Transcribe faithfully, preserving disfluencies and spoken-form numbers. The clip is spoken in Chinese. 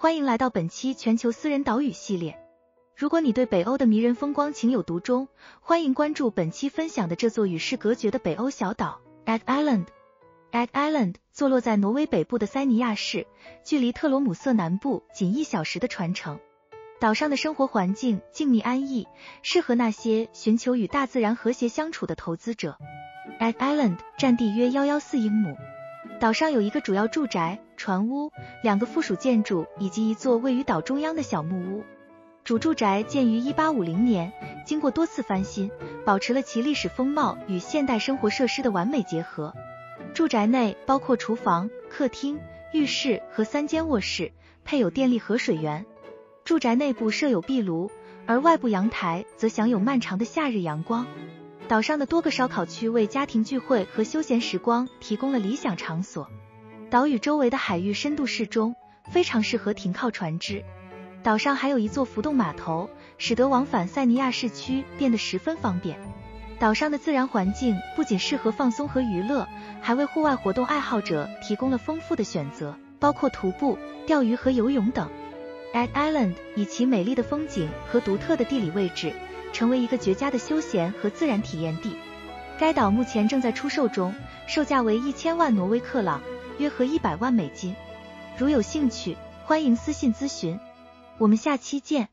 欢迎来到本期全球私人岛屿系列。如果你对北欧的迷人风光情有独钟，欢迎关注本期分享的这座与世隔绝的北欧小岛 Eggøya。Egg Island 坐落在挪威北部的塞尼亚市，距离特罗姆瑟南部仅一小时的船程。岛上的生活环境静谧安逸，适合那些寻求与大自然和谐相处的投资者。Egg Island 占地约一百一十四英亩，岛上有一个主要住宅、船屋、两个附属建筑以及一座位于岛中央的小木屋。主住宅建于一八五零年，经过多次翻新，保持了其历史风貌与现代生活设施的完美结合。住宅内包括厨房、客厅、浴室和三间卧室，配有电力和水源。住宅内部设有壁炉，而外部阳台则享有漫长的夏日阳光。岛上的多个烧烤区为家庭聚会和休闲时光提供了理想场所。岛屿周围的海域深度适中，非常适合停靠船只。岛上还有一座浮动码头，使得往返塞尼亚市区变得十分方便。岛上的自然环境不仅适合放松和娱乐，还为户外活动爱好者提供了丰富的选择，包括徒步、钓鱼和游泳等。Egg Island 以其美丽的风景和独特的地理位置，成为一个绝佳的休闲和自然体验地。该岛目前正在出售中，售价为一千万挪威克朗，约合一百万美金。如有兴趣，欢迎私信咨询。我们下期见。